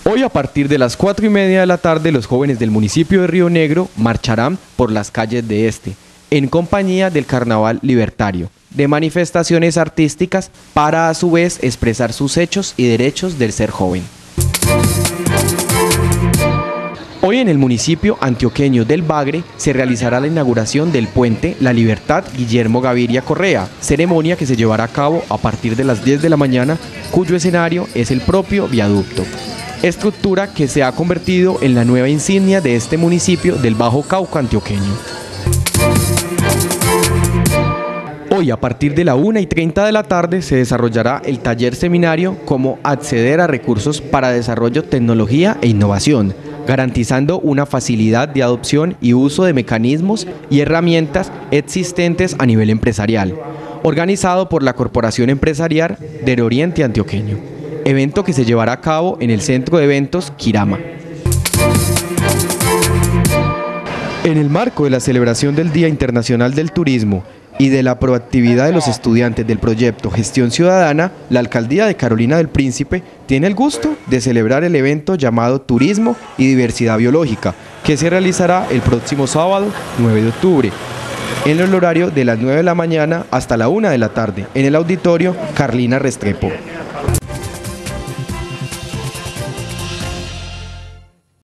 Hoy a partir de las 4:30 de la tarde los jóvenes del municipio de Río Negro marcharán por las calles de este, en compañía del Carnaval Libertario, de manifestaciones artísticas para a su vez expresar sus hechos y derechos del ser joven. Hoy en el municipio antioqueño del Bagre se realizará la inauguración del puente La Libertad Guillermo Gaviria Correa, ceremonia que se llevará a cabo a partir de las 10 de la mañana, cuyo escenario es el propio viaducto. Estructura que se ha convertido en la nueva insignia de este municipio del Bajo Cauca antioqueño. Hoy a partir de la 1:30 de la tarde se desarrollará el taller seminario Cómo acceder a recursos para desarrollo, tecnología e innovación, garantizando una facilidad de adopción y uso de mecanismos y herramientas existentes a nivel empresarial, organizado por la Corporación Empresarial del Oriente Antioqueño, evento que se llevará a cabo en el Centro de Eventos Quirama. En el marco de la celebración del Día Internacional del Turismo y de la proactividad de los estudiantes del proyecto Gestión Ciudadana, la Alcaldía de Carolina del Príncipe tiene el gusto de celebrar el evento llamado Turismo y Diversidad Biológica, que se realizará el próximo sábado 9 de octubre, en el horario de las 9 de la mañana hasta la 1 de la tarde, en el auditorio Carlina Restrepo.